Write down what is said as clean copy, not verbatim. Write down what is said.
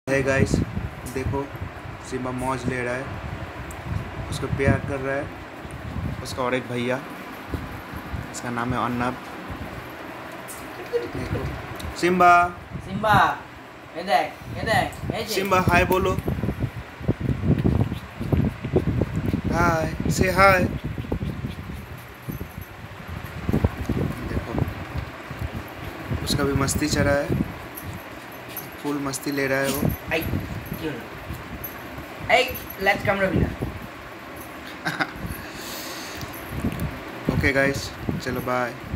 है गाइस, देखो सिम्बा मौज ले रहा है, उसको प्यार कर रहा है। उसका और एक भैया, इसका नाम है अर्नब। देखो सिम्बा, सिम्बा ये देख सिम्बा हाय बोलो, हाय से हाय। देखो उसका भी मस्ती चढ़ा है, फुल मस्ती ले रहा है वो। आई क्यों आई let's come Raveena. Okay guys, चलो बाय।